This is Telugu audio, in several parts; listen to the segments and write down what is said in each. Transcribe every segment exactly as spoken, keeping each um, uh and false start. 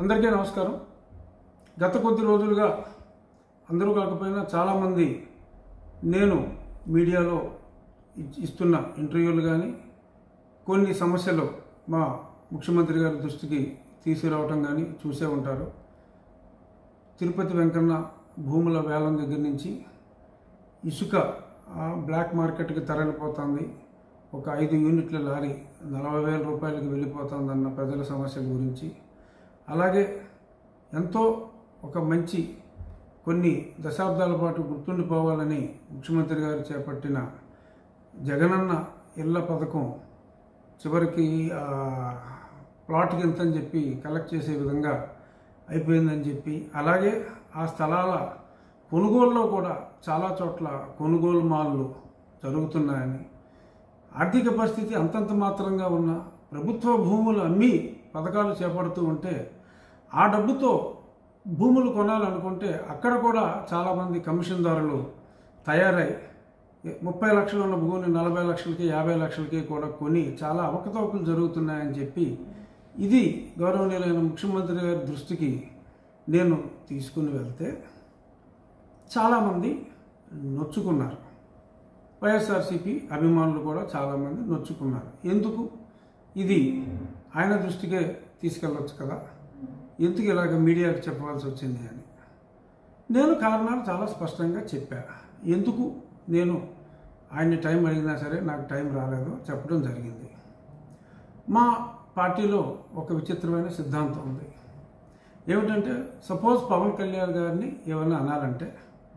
అందరికీ నమస్కారం. గత కొద్ది రోజులుగా అందరూ కాకపోయినా చాలామంది నేను మీడియాలో ఇస్తున్న ఇంటర్వ్యూలు కానీ కొన్ని సమస్యలు మా ముఖ్యమంత్రి గారి దృష్టికి తీసుకురావటం కానీ చూసే ఉంటారు. తిరుపతి వెంకన్న భూముల వేలం దగ్గర నుంచి ఇసుక బ్లాక్ మార్కెట్కి తరలిపోతుంది, ఒక ఐదు యూనిట్ల లారీ నలభై వేల రూపాయలకి వెళ్ళిపోతుందన్న ప్రజల సమస్యల గురించి, అలాగే ఎంతో ఒక మంచి కొన్ని దశాబ్దాల పాటు గుర్తుండిపోవాలని ముఖ్యమంత్రి గారు చేపట్టిన జగనన్న ఇళ్ల పథకం చివరికి ప్లాట్కి ఎంతని చెప్పి కలెక్ట్ చేసే విధంగా అయిపోయిందని చెప్పి, అలాగే ఆ స్థలాల కొనుగోలులో కూడా చాలా చోట్ల కొనుగోలు మాల్లు జరుగుతున్నాయని, ఆర్థిక పరిస్థితి అంతంత మాత్రంగా ఉన్న ప్రభుత్వ భూములు అమ్మి పథకాలు చేపడుతూ ఉంటే ఆ డబ్బుతో భూములు కొనాలనుకుంటే అక్కడ కూడా చాలామంది కమిషన్దారులు తయారై ముప్పై లక్షలు ఉన్న భూమిని నలభై లక్షలకి యాభై లక్షలకి కూడా కొని చాలా అవకతవకలు జరుగుతున్నాయని చెప్పి ఇది గౌరవనీయులైన ముఖ్యమంత్రి గారి దృష్టికి నేను తీసుకుని వెళ్తే చాలామంది నొచ్చుకున్నారు. వైఎస్ఆర్సీపీ అభిమానులు కూడా చాలామంది నొచ్చుకున్నారు. ఎందుకు ఇది ఆయన దృష్టికే తీసుకెళ్ళవచ్చు కదా, ఎందుకు ఇలాగ మీడియాకి చెప్పవలసి వచ్చింది అని నేను కారణాలు చాలా స్పష్టంగా చెప్పా. ఎందుకు నేను ఆయన్ని టైం అడిగినా సరే నాకు టైం రాలేదు చెప్పడం జరిగింది. మా పార్టీలో ఒక విచిత్రమైన సిద్ధాంతం ఉంది. ఏమిటంటే, సపోజ్ పవన్ కళ్యాణ్ గారిని ఏమైనా అనాలంటే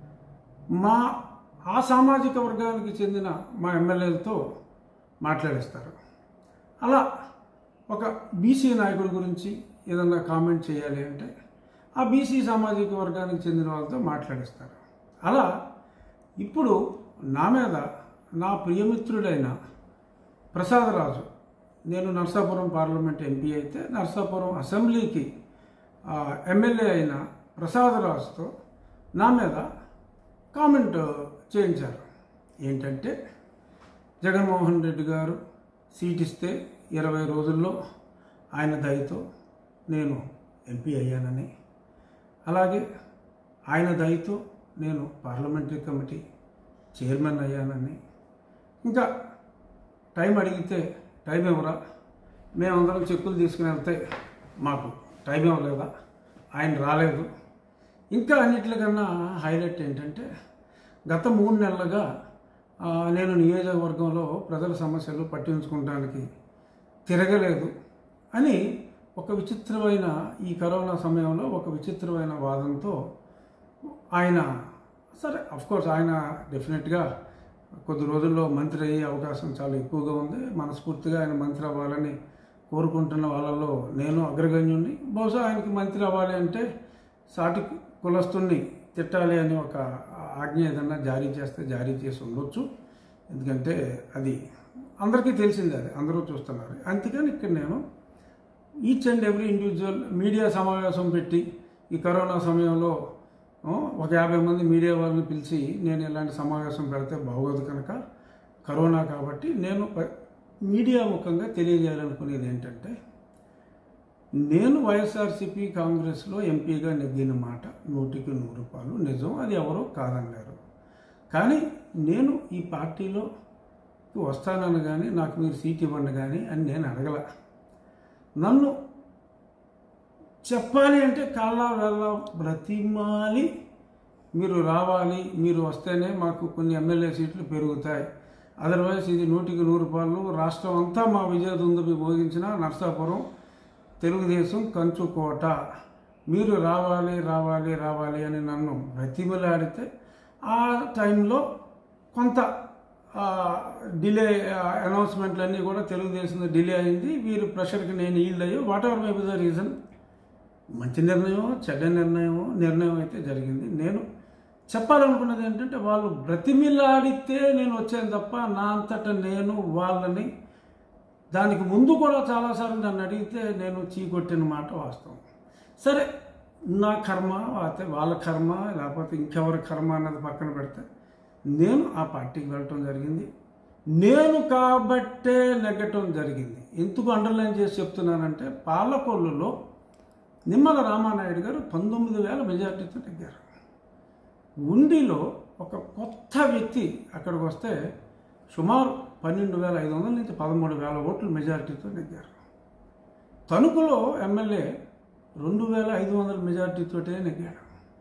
మా ఆ సామాజిక వర్గానికి చెందిన మా ఎమ్మెల్యేలతో మాట్లాడిస్తారు. అలా ఒక బీసీ నాయకుడి గురించి ఏదన్నా కామెంట్ చేయాలి అంటే ఆ బీసీ సామాజిక వర్గానికి చెందిన వాళ్ళతో మాట్లాడిస్తారు. అలా ఇప్పుడు నా మీద నా ప్రియమిత్రుడైన ప్రసాదరాజు, నేను నర్సాపురం పార్లమెంట్ ఎంపీ అయితే నర్సాపురం అసెంబ్లీకి ఎమ్మెల్యే అయిన ప్రసాదరాజుతో నా మీద కామెంట్ చేయించారు. ఏంటంటే, జగన్మోహన్ రెడ్డి గారు సీట్ ఇస్తే ఇరవై రోజుల్లో ఆయన దయతో నేను ఎంపీ అయ్యానని, అలాగే ఆయన దయతో నేను పార్లమెంటరీ కమిటీ చైర్మన్ అయ్యానని, ఇంకా టైం అడిగితే టైం ఇవ్వరా, మేమందరం చెక్కులు తీసుకుని వెళ్తే మాకు టైం ఇవ్వలేదా, ఆయన రాలేదు. ఇంకా అన్నిటికన్నా హైలైట్ ఏంటంటే, గత మూడు నెలలుగా నేను నియోజకవర్గంలో ప్రజల సమస్యలు పట్టించుకోవడానికి తిరగలేదు అని ఒక విచిత్రమైన, ఈ కరోనా సమయంలో ఒక విచిత్రమైన వాదంతో ఆయన, సరే అఫ్కోర్స్ ఆయన డెఫినెట్గా కొద్ది రోజుల్లో మంత్రి అయ్యే అవకాశం చాలా ఎక్కువగా ఉంది. మనస్ఫూర్తిగా ఆయన మంత్రి అవ్వాలని కోరుకుంటున్న వాళ్ళలో నేను అగ్రగణ్యుణ్ణి. బహుశా ఆయనకి మంత్రి అవ్వాలి అంటే సాటి కులస్తుణ్ణి తిట్టాలి అని ఒక ఆజ్ఞ ఏదన్నా జారీ చేస్తే జారీ చేసి ఉండొచ్చు. ఎందుకంటే అది అందరికీ తెలిసిందే, అది అందరూ చూస్తున్నారు. అందుకని ఇక్కడ నేను each and every individual media సమావేశం పెట్టి ఈ కరోనా సమయంలో ఒక యాభై మంది మీడియా వాళ్ళని పిలిచి నేను ఇలాంటి సమావేశం పెడితే బాగోదు కనుక, కరోనా కాబట్టి నేను మీడియా ముఖంగా తెలియజేయాలనుకునేది ఏంటంటే, నేను వైఎస్ఆర్సీపీ కాంగ్రెస్లో ఎంపీగా నెగ్గిన మాట నూటికి నూరు రూపాయలు నిజం, అది ఎవరో కాదన్నారు. కానీ నేను ఈ పార్టీలో వస్తానని కానీ నాకు మీరు సీట్ ఇవ్వండి కానీ అని నేను అడగల. నన్ను చెప్పాలి అంటే కాళ్ళ వేళ్ళ బ్రతిమాలి మీరు రావాలి, మీరు వస్తేనే మాకు కొన్ని ఎమ్మెల్యే సీట్లు పెరుగుతాయి, అదర్వైజ్ ఇది నూటికి నూరు రూపాయలు రాష్ట్రం అంతా మా విజయదుందుబి మోగించిన నర్సాపురం తెలుగుదేశం కంచుకోట, మీరు రావాలి రావాలి రావాలి అని నన్ను బ్రతిమలాడితే ఆ టైంలో కొంత డిలే, అనౌన్స్మెంట్లన్నీ కూడా తెలుగుదేశం డిలే అయింది. వీరు ప్రెషర్కి నేను ఈల్డ్ అయ్యో whatever may be the reason, మంచి నిర్ణయం చెడ్డ నిర్ణయం నిర్ణయం అయితే జరిగింది. నేను చెప్పాలనుకున్నది ఏంటంటే, వాళ్ళు బ్రతిమిలాడితే నేను వచ్చాను తప్ప నా అంతటా నేను వాళ్ళని, దానికి ముందు కూడా చాలాసార్లు నన్ను అడిగితే నేను చీకొట్టిన మాట వాస్తవం. సరే, నా కర్మ అయితే వాళ్ళ కర్మ, లేకపోతే ఇంకెవరి కర్మ అన్నది పక్కన పెడితే నేను ఆ పార్టీకి వెళ్ళటం జరిగింది. నేను కాబట్టే నెగ్గటం జరిగింది. ఎందుకు అండర్లైన్ చేసి చెప్తున్నానంటే, పాలకొల్లులో నిమ్మల రామానాయుడు గారు పంతొమ్మిది వేల మెజార్టీతో నెగ్గారు. ఉండిలో ఒక కొత్త వ్యక్తి అక్కడికి వస్తే సుమారు పన్నెండు వేల ఐదు వందల నుంచి పదమూడు వేల ఓట్లు మెజార్టీతో నెగ్గారు. తణుకులో ఎమ్మెల్యే రెండు వేల ఐదు వందల మెజార్టీతోటే నెగ్గాడు.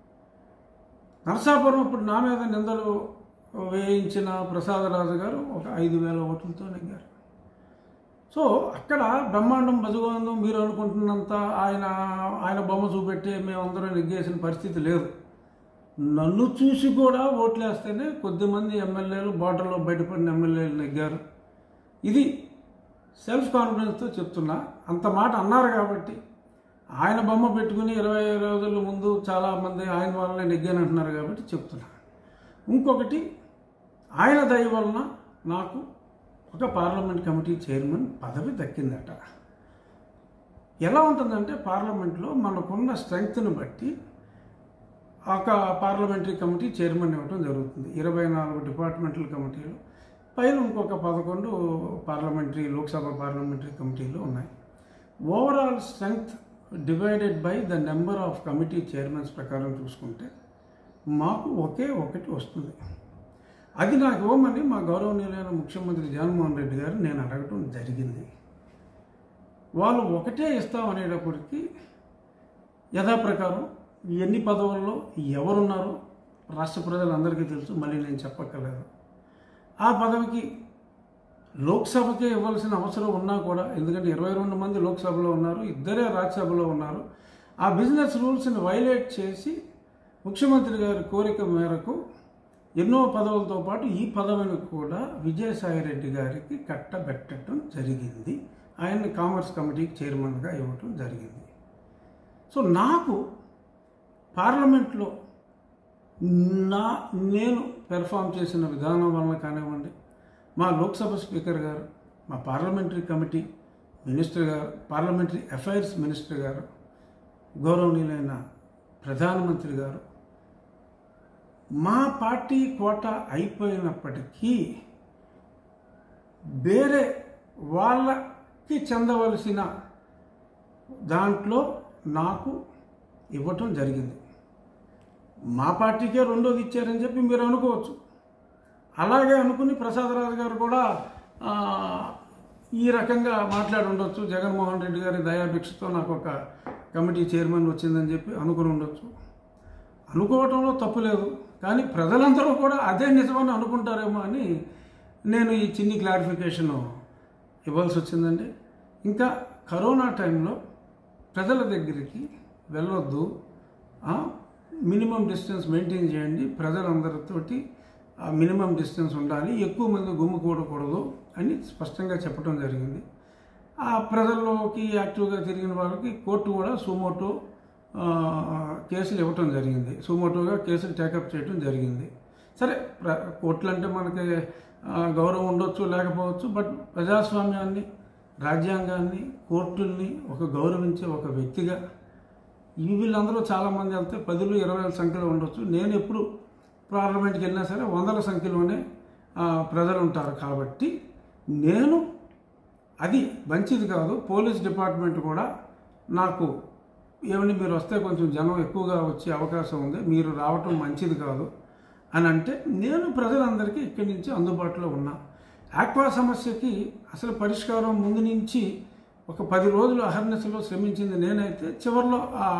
నరసాపురం ఇప్పుడు నా మీద నిందలు వేయించిన ప్రసాదరాజు గారు ఒక ఐదు వేల ఓట్లతో నెగ్గారు. సో అక్కడ బ్రహ్మాండం బజగోందం మీరు అనుకుంటున్నంత ఆయన ఆయన బొమ్మ చూపెట్టి మేమందరం నెగ్గేసిన పరిస్థితి లేదు. నన్ను చూసి కూడా ఓట్లేస్తేనే కొద్దిమంది ఎమ్మెల్యేలు బార్డర్లో బయటపడిన ఎమ్మెల్యేలు నెగ్గారు. ఇది సెల్ఫ్ కాన్ఫిడెన్స్తో చెప్తున్నా. అంత మాట అన్నారు కాబట్టి ఆయన బొమ్మ పెట్టుకుని ఇరవై రోజుల ముందు చాలామంది ఆయన వల్లనే నెగ్గానంటున్నారు కాబట్టి చెప్తున్నా. ఇంకొకటి, ఆయన దయ వలన నాకు ఒక పార్లమెంట్ కమిటీ చైర్మన్ పదవి దక్కిందట. ఎలా ఉంటుందంటే పార్లమెంట్లో మనకున్న స్ట్రెంగ్త్ని బట్టి ఒక పార్లమెంటరీ కమిటీ చైర్మన్ ఇవ్వడం జరుగుతుంది. ఇరవై నాలుగు డిపార్ట్మెంటల్ కమిటీలు పైన ఇంకొక పదకొండు పార్లమెంటరీ లోక్సభ పార్లమెంటరీ కమిటీలు ఉన్నాయి. Overall strength divided by the number of committee chairmans ప్రకారం చూసుకుంటే మాకు ఒకే ఒకటి వస్తుంది. అది నాకు ఇవ్వమని మా గౌరవనీయులైన ముఖ్యమంత్రి జగన్మోహన్ రెడ్డి గారు నేను అడగటం జరిగింది. వాళ్ళు ఒకటే ఇస్తామనేటప్పటికీ యథాప్రకారం ఎన్ని పదవుల్లో ఎవరున్నారో రాష్ట్ర ప్రజలందరికీ తెలుసు, మళ్ళీ నేను చెప్పక్కర్లేదు. ఆ పదవికి లోక్సభకే ఇవ్వాల్సిన అవసరం ఉన్నా కూడా, ఎందుకంటే ఇరవై రెండు మంది లోక్సభలో ఉన్నారు, ఇద్దరే రాజ్యసభలో ఉన్నారు. ఆ బిజినెస్ రూల్స్ని వైలేట్ చేసి ముఖ్యమంత్రి గారి కోరిక మేరకు ఎన్నో పదవులతో పాటు ఈ పదవిని కూడా విజయసాయిరెడ్డి గారికి కట్టబెట్టడం జరిగింది. ఆయన్ని కామర్స్ కమిటీకి చైర్మన్గా ఇవ్వటం జరిగింది. సో నాకు పార్లమెంట్లో నా నేను పెర్ఫామ్ చేసిన విధానం వలన కానివ్వండి, మా లోక్సభ స్పీకర్ గారు, మా పార్లమెంటరీ కమిటీ మినిస్టర్ గారు, పార్లమెంటరీ అఫైర్స్ మినిస్టర్ గారు, గౌరవనీయులైన ప్రధానమంత్రి గారు, మా పార్టీ కోట అయిపోయినప్పటికీ వేరే వాళ్ళకి చెందవలసిన దాంట్లో నాకు ఇవ్వటం జరిగింది. మా పార్టీకే రెండోది ఇచ్చారని చెప్పి మీరు అనుకోవచ్చు. అలాగే అనుకుని ప్రసాదరాజు గారు కూడా ఈ రకంగా మాట్లాడి ఉండొచ్చు. జగన్మోహన్ రెడ్డి గారి దయాభిక్షతో నాకు ఒక కమిటీ చైర్మన్ వచ్చిందని చెప్పి అనుకుని ఉండొచ్చు. అనుకోవటంలో తప్పు లేదు, కానీ ప్రజలందరూ కూడా అదే నిజమని అనుకుంటారేమో అని నేను ఈ చిన్ని క్లారిఫికేషన్ ఇవ్వాల్సి వచ్చిందండి. ఇంకా కరోనా టైంలో ప్రజల దగ్గరికి వెళ్ళొద్దు, మినిమం డిస్టెన్స్ మెయింటైన్ చేయండి, ప్రజలందరితోటి మినిమం డిస్టెన్స్ ఉండాలి, ఎక్కువ మంది గుమ్ముకూడకూడదు అని స్పష్టంగా చెప్పడం జరిగింది. ఆ ప్రజల్లోకి యాక్టివ్గా తిరిగిన వాళ్ళకి కోర్టు కూడా సుమోటో కేసులు ఇవ్వటం జరిగింది. సుమోటోగా కేసులు టేకప్ చేయడం జరిగింది. సరే, కోర్టులు అంటే మనకి గౌరవం ఉండొచ్చు లేకపోవచ్చు, బట్ ప్రజాస్వామ్యాన్ని, రాజ్యాంగాన్ని, కోర్టుల్ని ఒక గౌరవించే ఒక వ్యక్తిగా ఇవి వీళ్ళందరూ చాలామంది వెళ్తే పదులు ఇరవై వేల సంఖ్యలో ఉండొచ్చు. నేను ఎప్పుడు పార్లమెంట్కి వెళ్ళినా సరే వందల సంఖ్యలోనే ప్రజలు ఉంటారు. కాబట్టి నేను అది మంచిది కాదు. పోలీస్ డిపార్ట్మెంట్ కూడా నాకు ఏమని మీరు వస్తే కొంచెం జనం ఎక్కువగా వచ్చే అవకాశం ఉంది, మీరు రావటం మంచిది కాదు అని అంటే నేను ప్రజలందరికీ ఇక్కడి నుంచి అందుబాటులో ఉన్నా. ఆక్వా సమస్యకి అసలు పరిష్కారం ముందు నుంచి ఒక పది రోజులు అహర్నిశలో శ్రమించింది నేనైతే. చివరిలో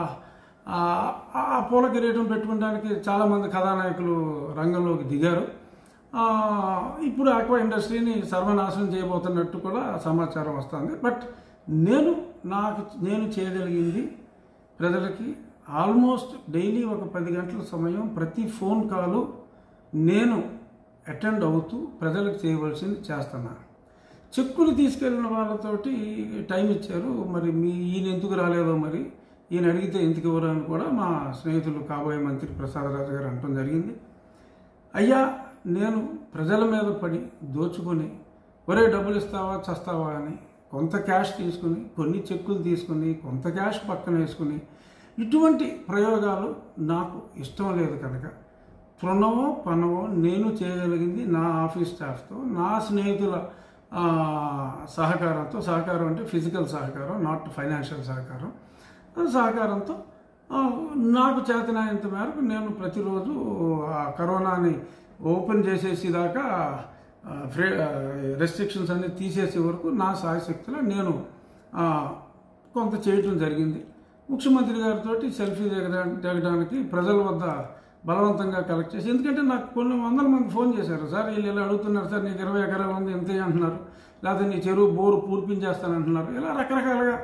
ఆ పూల కిరీటం పెట్టుకోవడానికి చాలామంది కథానాయకులు రంగంలోకి దిగారు. ఇప్పుడు ఆక్వా ఇండస్ట్రీని సర్వనాశనం చేయబోతున్నట్టు కూడా సమాచారం వస్తుంది. బట్ నేను నాకు నేను చేయగలిగింది ప్రజలకి ఆల్మోస్ట్ డైలీ ఒక పది గంటల సమయం ప్రతి ఫోన్ కాలు నేను అటెండ్ అవుతూ ప్రజలకు చేయవలసింది చేస్తున్నాను. చెక్కులు తీసుకెళ్ళిన వాళ్ళతోటి టైం ఇచ్చారు, మరి మీ ఈయన ఎందుకు రాలేదో, మరి ఈయన అడిగితే ఎందుకు ఇవ్వరు అని కూడా మా స్నేహితులు కాబోయే మంత్రి ప్రసాదరాజు గారు అనటం జరిగింది. అయ్యా, నేను ప్రజల మీద పడి దోచుకొని ఒరే డబ్బులు ఇస్తావా చస్తావా అని కొంత క్యాష్ తీసుకుని, కొన్ని చెక్కులు తీసుకుని, కొంత క్యాష్ పక్కన వేసుకుని, ఇటువంటి ప్రయోగాలు నాకు ఇష్టం లేదు. కనుక తృణమో పనమో నేను చేయగలిగింది నా ఆఫీస్ స్టాఫ్తో, నా స్నేహితుల సహకారంతో, సహకారం అంటే ఫిజికల్ సహకారం, నాట్ ఫైనాన్షియల్ సహకారం, సహకారంతో నాకు చేతనైనంత మేరకు నేను ప్రతిరోజు ఆ కరోనాని ఓపెన్ చేసేసి దాకా ఫ్రీ రెస్ట్రిక్షన్స్ అన్ని తీసేసే వరకు నా సాయశక్తిలో నేను కొంత చేయటం జరిగింది. ముఖ్యమంత్రి గారితో సెల్ఫీ దిగడానికి ప్రజల వద్ద బలవంతంగా కలెక్ట్ చేసి, ఎందుకంటే నాకు కొన్ని వందల మంది ఫోన్ చేశారు, సార్ వీళ్ళు ఇలా అడుగుతున్నారు, సార్ నీకు ఇరవై ఎకరాలు ఉంది ఎంత అంటున్నారు, లేకపోతే నీ చెరువు బోరు పూర్పించేస్తానంటున్నారు, ఇలా రకరకాలుగా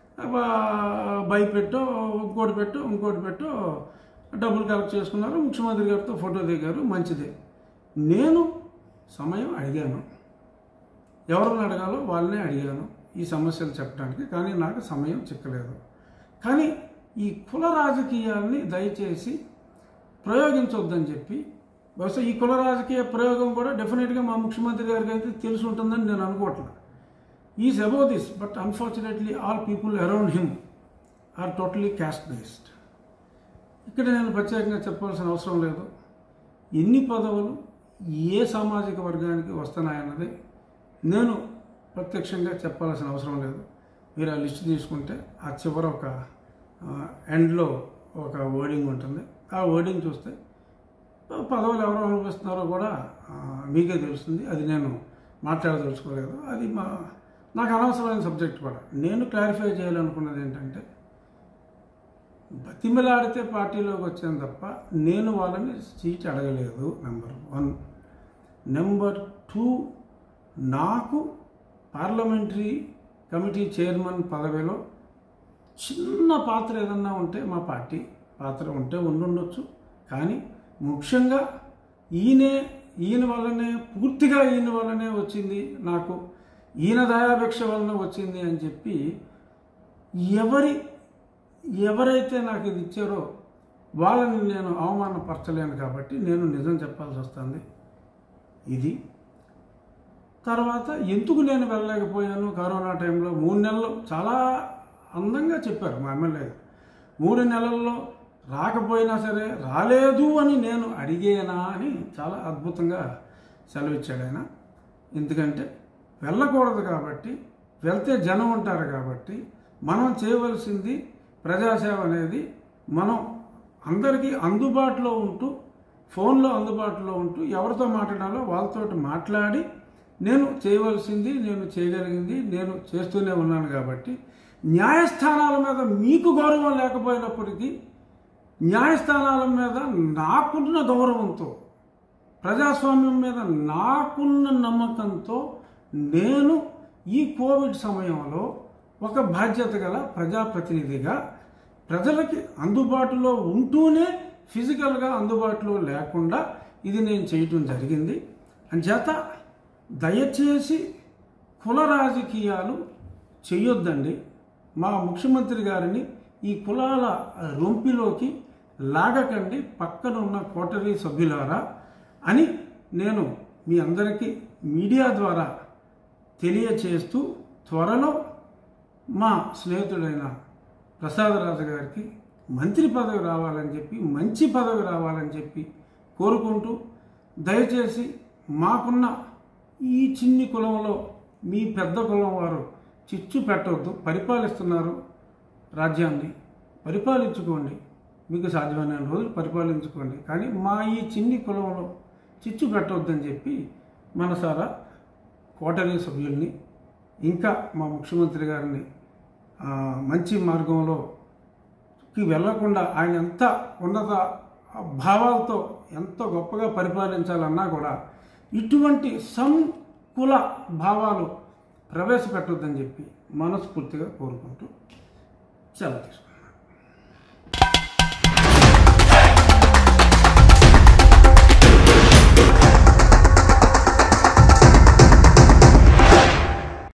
భయపెట్టో ఇంకోటి పెట్టో ఇంకోటి పెట్టో డబ్బులు కలెక్ట్ చేసుకున్నారు. ముఖ్యమంత్రి గారితో ఫోటో దిగారు, మంచిదే. నేను సమయం అడిగాను, ఎవరిని అడగాలో వాళ్ళనే అడిగాను ఈ సమస్యలు చెప్పడానికి, కానీ నాకు సమయం చిక్కలేదు. కానీ ఈ కుల రాజకీయాల్ని దయచేసి ప్రయోగించవద్దని చెప్పి, బహుశా ఈ కుల రాజకీయ ప్రయోగం కూడా డెఫినెట్గా మా ముఖ్యమంత్రి గారికి అయితే తెలిసి ఉంటుందని నేను అనుకోవట్లేదు. Is above this, but unfortunately all people around him are totally caste based. ఇక్కడ నేను ప్రత్యేకంగా చెప్పాల్సిన అవసరం లేదు. ఎన్ని పదవులు ఏ సామాజిక వర్గానికి వస్తున్నాయన్నది నేను ప్రత్యక్షంగా చెప్పాల్సిన అవసరం లేదు. మీరు ఆ లిస్ట్ తీసుకుంటే ఆ చివర ఒక ఎండ్లో ఒక వర్డింగ్ ఉంటుంది. ఆ వర్డింగ్ చూస్తే పదవులు ఎవరు అనుభవిస్తున్నారో కూడా మీకే తెలుస్తుంది. అది నేను మాట్లాడదలుచుకోలేదు, అది మా నాకు అనవసరమైన సబ్జెక్ట్ కూడా. నేను క్లారిఫై చేయాలనుకున్నది ఏంటంటే, బతిమలాడితే పార్టీలోకి వచ్చాను తప్ప నేను వాళ్ళని సీట్ అడగలేదు, నెంబర్ వన్. నెంబర్ టూ, నాకు పార్లమెంటరీ కమిటీ చైర్మన్ పదవిలో చిన్న పాత్ర ఏదన్నా ఉంటే, మా పార్టీ పాత్ర ఉంటే ఉండుండొచ్చు, కానీ ముఖ్యంగా ఈయనే ఈయన వల్లనే పూర్తిగా ఈయన వల్లనే వచ్చింది నాకు, ఈయన దయాభిక్ష వలన వచ్చింది అని చెప్పి ఎవరి ఎవరైతే నాకు ఇది ఇచ్చారో వాళ్ళని నేను అవమానపరచలేను. కాబట్టి నేను నిజం చెప్పాల్సి వస్తుంది. ఇది తర్వాత ఎందుకు నేను వెళ్ళలేకపోయాను కరోనా టైంలో, మూడు నెలలు చాలా అందంగా చెప్పారు మా ఎమ్మెల్యే. మూడు నెలల్లో రాకపోయినా సరే రాలేదు అని నేను అడిగేనా అని చాలా అద్భుతంగా సెలవిచ్చాడు ఆయన. ఎందుకంటే వెళ్ళకూడదు కాబట్టి, వెళ్తే జనం ఉంటారు కాబట్టి, మనం చేయవలసింది ప్రజాసేవ అనేది మనం అందరికీ అందుబాటులో ఉంటూ, ఫోన్లో అందుబాటులో ఉంటూ ఎవరితో మాట్లాడాలో వాళ్ళతో మాట్లాడి నేను చేయవలసింది, నేను చేయగలిగింది నేను చేస్తూనే ఉన్నాను. కాబట్టి న్యాయస్థానాల మీద మీకు గౌరవం లేకపోయినప్పటికీ, న్యాయస్థానాల మీద నాకున్న గౌరవంతో, ప్రజాస్వామ్యం మీద నాకున్న నమ్మకంతో నేను ఈ కోవిడ్ సమయంలో ఒక బాధ్యత గల ప్రజాప్రతినిధిగా ప్రజలకి అందుబాటులో ఉంటూనే ఫిజికల్గా అందుబాటులో లేకుండా ఇది నేను చేయటం జరిగింది. అంచేత దయచేసి కుల రాజకీయాలు చేయొద్దండి. మా ముఖ్యమంత్రి గారిని ఈ కులాల రొంపిలోకి లాగకండి, పక్కనున్న కోటరీ సభ్యులారా అని నేను మీ అందరికీ మీడియా ద్వారా తెలియచేస్తూ, త్వరలో మా స్నేహితుడైన ప్రసాదరాజు గారికి మంత్రి పదవి రావాలని చెప్పి, మంచి పదవి రావాలని చెప్పి కోరుకుంటూ, దయచేసి మాకున్న ఈ చిన్ని కులంలో మీ పెద్ద కులం వారు చిచ్చు పెట్టవద్దు. పరిపాలిస్తున్నారు రాజ్యాన్ని, పరిపాలించుకోండి, మీకు సాధ్యమైన రోజులు పరిపాలించుకోండి, కానీ మా ఈ చిన్ని కులంలో చిచ్చు పెట్టవద్దని చెప్పి మనసారా కోటరీ సభ్యుల్ని, ఇంకా మా ముఖ్యమంత్రి గారిని మంచి మార్గంలోకి వెళ్లకుండా, ఆయన ఎంత ఉన్నత భావాలతో ఎంతో గొప్పగా పరిపాలించాలన్నా కూడా ఇటువంటి సంకుల భావాలు ప్రవేశపెట్టొద్దని చెప్పి మనస్ఫూర్తిగా కోరుకుంటూ సెలవు తీసుకుంటాం.